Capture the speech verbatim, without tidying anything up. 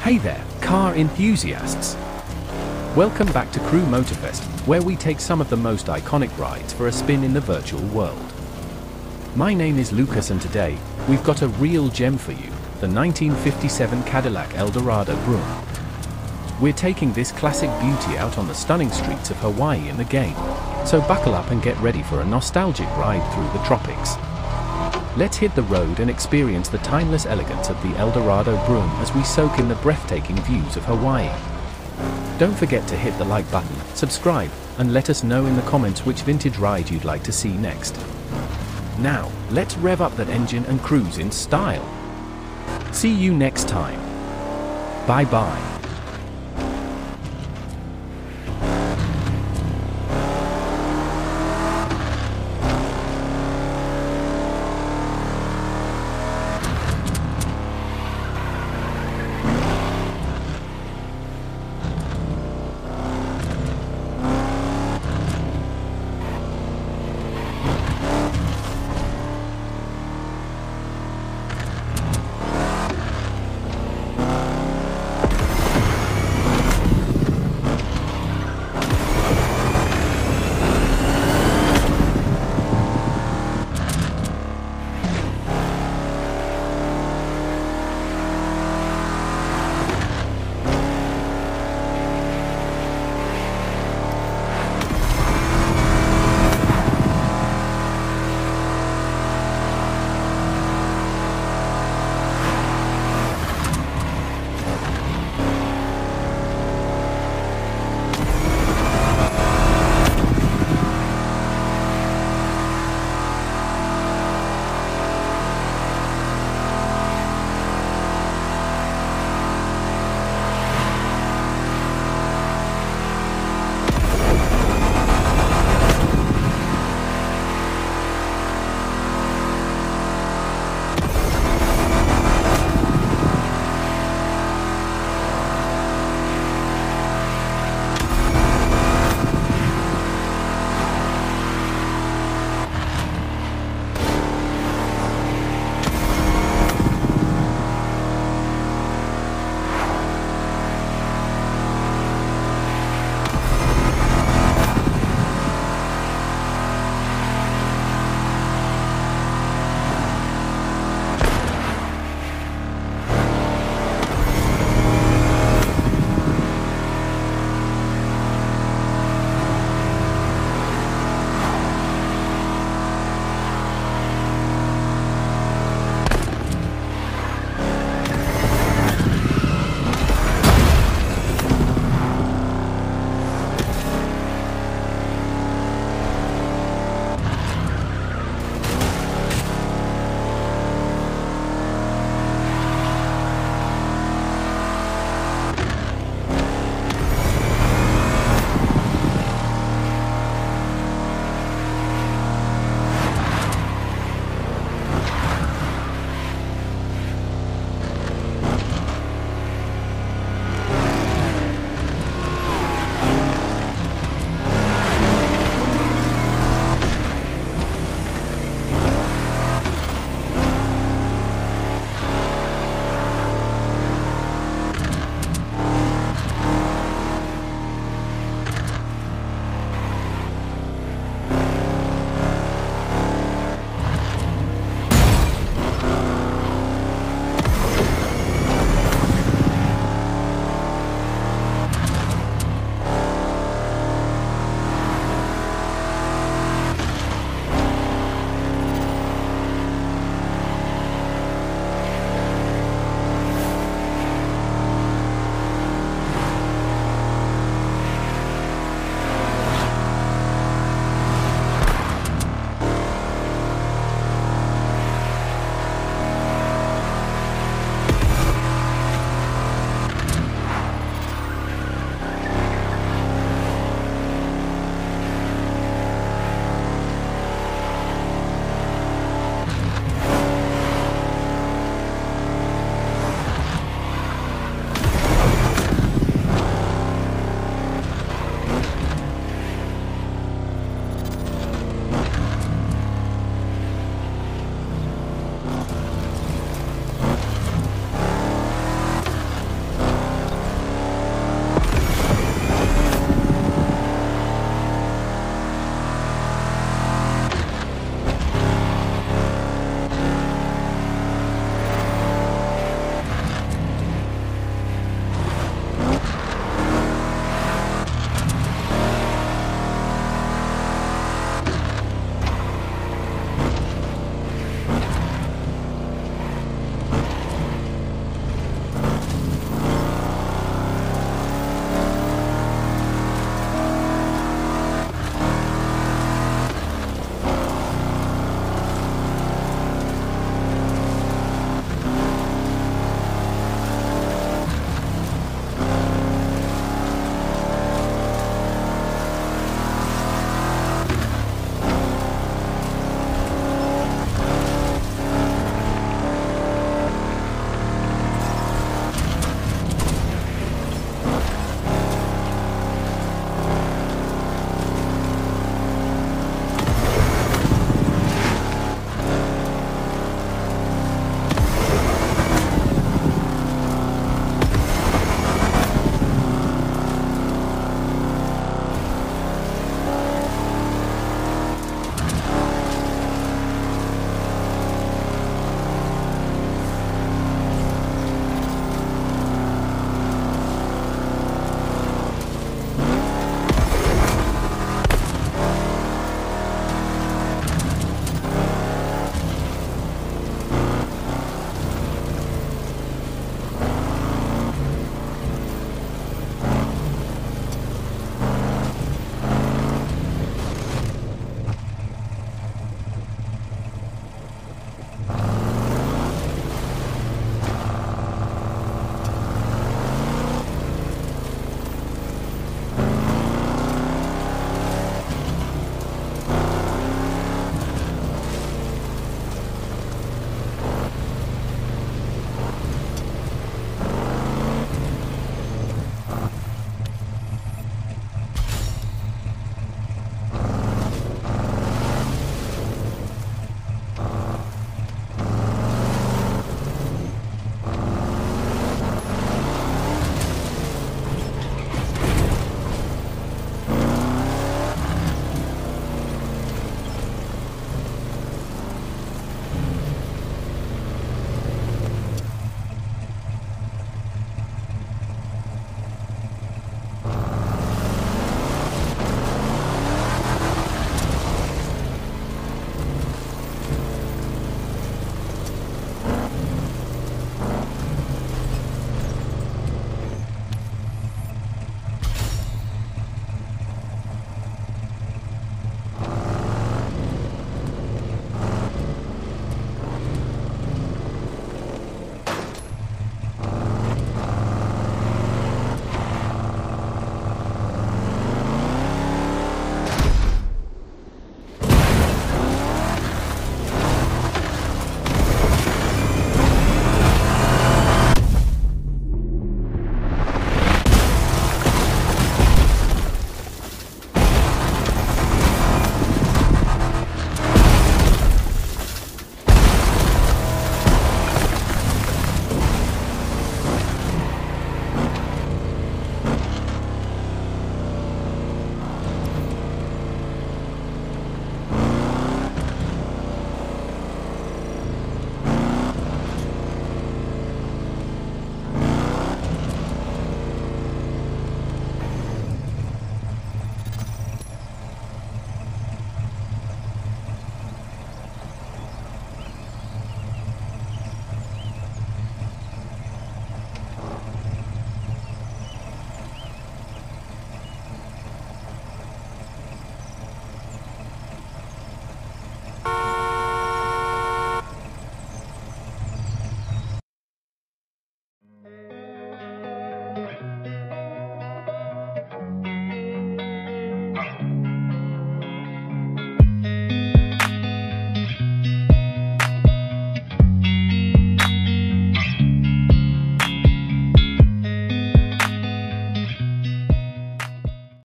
Hey there, car enthusiasts! Welcome back to Crew Motorfest, where we take some of the most iconic rides for a spin in the virtual world. My name is Lucas, and today, we've got a real gem for you, the nineteen fifty-seven Cadillac Eldorado Broom. We're taking this classic beauty out on the stunning streets of Hawaii in the game, so buckle up and get ready for a nostalgic ride through the tropics. Let's hit the road and experience the timeless elegance of the Eldorado Broom as we soak in the breathtaking views of Hawaii. Don't forget to hit the like button, subscribe, and let us know in the comments which vintage ride you'd like to see next. Now, let's rev up that engine and cruise in style. See you next time. Bye bye.